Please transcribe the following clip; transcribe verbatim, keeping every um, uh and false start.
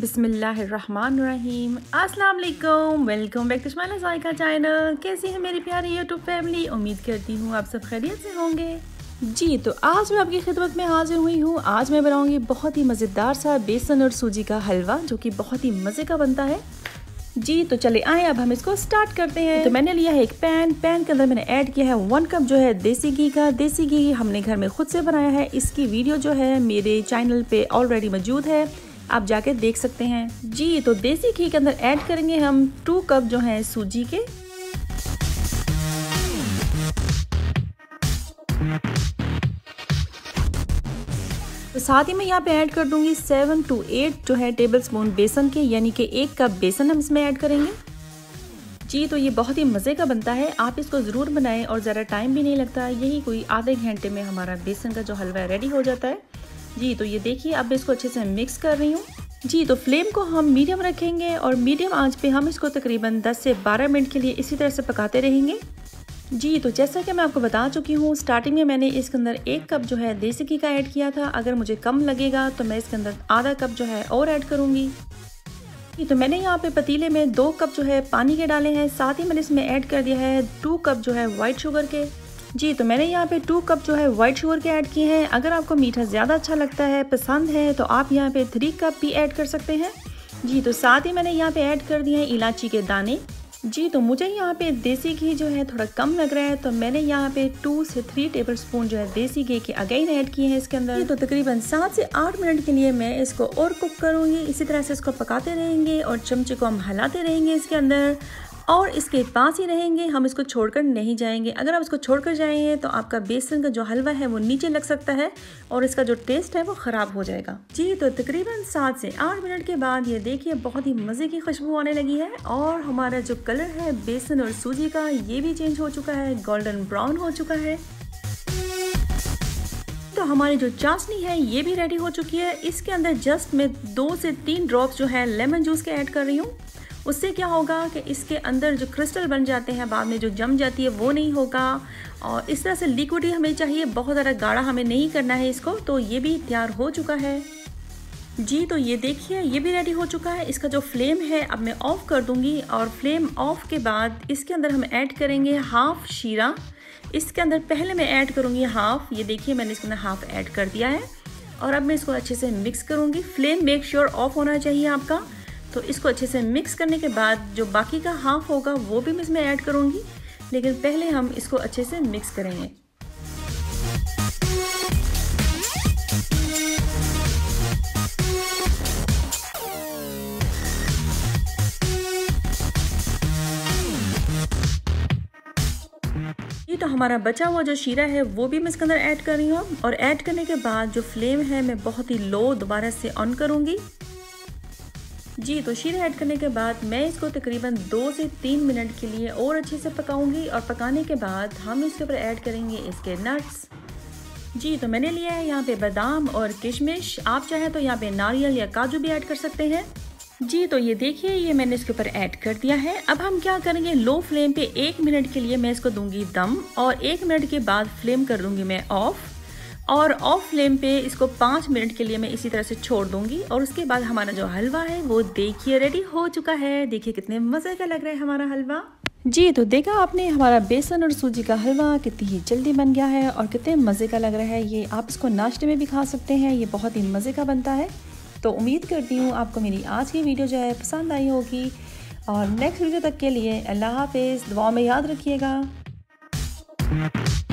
बिस्मिल्लाहिर्रहमानिर्रहीम। अस्सलाम वालेकुम, welcome back to smile Zaika channel. कैसी है मेरी प्यारी यूट्यूब फैमिली? उम्मीद करती हूँ आप सब खैरियत से होंगे। जी तो आज मैं आपकी खिदमत में हाजिर हुई हूँ। आज मैं बनाऊँगी बहुत ही मज़ेदार सा बेसन और सूजी का हलवा, जो कि बहुत ही मज़े का बनता है। जी तो चले आए अब हम इसको स्टार्ट करते हैं। तो मैंने लिया है एक पैन पैन के अंदर मैंने ऐड किया है वन कप जो है देसी घी का। देसी घी हमने घर में खुद से बनाया है। इसकी वीडियो जो है मेरे चैनल पे ऑलरेडी मौजूद है, आप जाके देख सकते हैं। जी तो देसी घी के अंदर ऐड करेंगे हम टू कप जो है सूजी के। तो साथ ही मैं यहाँ पे ऐड कर दूंगी सेवन टू एट जो है टेबल स्पून बेसन के, यानी कि एक कप बेसन हम इसमें ऐड करेंगे। जी तो ये बहुत ही मज़े का बनता है, आप इसको ज़रूर बनाएं और ज़रा टाइम भी नहीं लगता। यही कोई आधे घंटे में हमारा बेसन का जो हलवा रेडी हो जाता है। जी तो ये देखिए अब इसको अच्छे से मिक्स कर रही हूँ। जी तो फ्लेम को हम मीडियम रखेंगे और मीडियम आंच पे हम इसको तकरीबन दस से बारह मिनट के लिए इसी तरह से पकाते रहेंगे। जी तो जैसा कि मैं आपको बता चुकी हूँ, स्टार्टिंग में मैंने इसके अंदर एक कप जो है देसी घी का ऐड किया था। अगर मुझे कम लगेगा तो मैं इसके अंदर आधा कप जो है और ऐड करूँगी। जी तो मैंने यहाँ पे पतीले में दो कप जो है पानी के डाले हैं। साथ ही मैंने इसमें ऐड कर दिया है टू कप जो है वाइट शुगर के। जी तो मैंने यहाँ पे टू कप जो है वाइट शुगर के ऐड किए हैं। अगर आपको मीठा ज़्यादा अच्छा लगता है, पसंद है, तो आप यहाँ पे थ्री कप भी ऐड कर सकते हैं। जी तो साथ ही मैंने यहाँ पे ऐड कर दिए हैं इलायची के दाने। जी तो मुझे यहाँ पे देसी घी जो है थोड़ा कम लग रहा है, तो मैंने यहाँ पे टू से थ्री टेबल स्पून जो है देसी घी के अगेन ऐड किए हैं इसके अंदर। तो तकरीबन सात से आठ मिनट के लिए मैं इसको और कुक करूँगी। इसी तरह से इसको पकाते रहेंगे और चमचे को हम हिलाते रहेंगे इसके अंदर, और इसके पास ही रहेंगे, हम इसको छोड़कर नहीं जाएंगे। अगर आप इसको छोड़कर जाएंगे तो आपका बेसन का जो हलवा है वो नीचे लग सकता है और इसका जो टेस्ट है वो ख़राब हो जाएगा। जी तो तकरीबन सात से आठ मिनट के बाद ये देखिए बहुत ही मज़े की खुशबू आने लगी है और हमारा जो कलर है बेसन और सूजी का ये भी चेंज हो चुका है, गोल्डन ब्राउन हो चुका है। तो हमारी जो चाशनी है ये भी रेडी हो चुकी है। इसके अंदर जस्ट मैं दो से तीन ड्रॉप्स जो है लेमन जूस के ऐड कर रही हूँ। उससे क्या होगा कि इसके अंदर जो क्रिस्टल बन जाते हैं बाद में जो जम जाती है वो नहीं होगा, और इस तरह से लिक्विड ही हमें चाहिए, बहुत ज़्यादा गाढ़ा हमें नहीं करना है इसको। तो ये भी तैयार हो चुका है। जी तो ये देखिए ये भी रेडी हो चुका है। इसका जो फ्लेम है अब मैं ऑफ़ कर दूंगी, और फ्लेम ऑफ के बाद इसके अंदर हम ऐड करेंगे हाफ शीरा। इसके अंदर पहले मैं ऐड करूँगी हाफ, ये देखिए मैंने इसके अंदर हाफ ऐड कर दिया है, और अब मैं इसको अच्छे से मिक्स करूँगी। फ्लेम मेक श्योर ऑफ होना चाहिए आपका। तो इसको अच्छे से मिक्स करने के बाद जो बाकी का हाफ होगा वो भी मैं इसमें ऐड करूँगी, लेकिन पहले हम इसको अच्छे से मिक्स करेंगे। ये तो हमारा बचा हुआ जो शीरा है वो भी मैं इसके अंदर ऐड कर रही हूँ, और ऐड करने के बाद जो फ्लेम है मैं बहुत ही लो दोबारा से ऑन करूँगी। जी तो शीरा ऐड करने के बाद मैं इसको तकरीबन दो से तीन मिनट के लिए और अच्छे से पकाऊंगी, और पकाने के बाद हम इसके ऊपर ऐड करेंगे इसके नट्स। जी तो मैंने लिया है यहाँ पे बादाम और किशमिश, आप चाहें तो यहाँ पे नारियल या काजू भी ऐड कर सकते हैं। जी तो ये देखिए ये मैंने इसके ऊपर ऐड कर दिया है। अब हम क्या करेंगे, लो फ्लेम पे एक मिनट के लिए मैं इसको दूंगी दम, और एक मिनट के बाद फ्लेम कर दूंगी मैं ऑफ, और ऑफ फ्लेम पे इसको पाँच मिनट के लिए मैं इसी तरह से छोड़ दूंगी। और उसके बाद हमारा जो हलवा है वो देखिए रेडी हो चुका है। देखिए कितने मज़े का लग रहा है हमारा हलवा। जी तो देखा आपने हमारा बेसन और सूजी का हलवा कितनी ही जल्दी बन गया है और कितने मज़े का लग रहा है। ये आप इसको नाश्ते में भी खा सकते हैं, ये बहुत ही मज़े का बनता है। तो उम्मीद करती हूँ आपको मेरी आज की वीडियो जो है पसंद आई होगी, और नेक्स्ट वीडियो तक के लिए अल्लाह हाफिज़। दुआ में याद रखिएगा।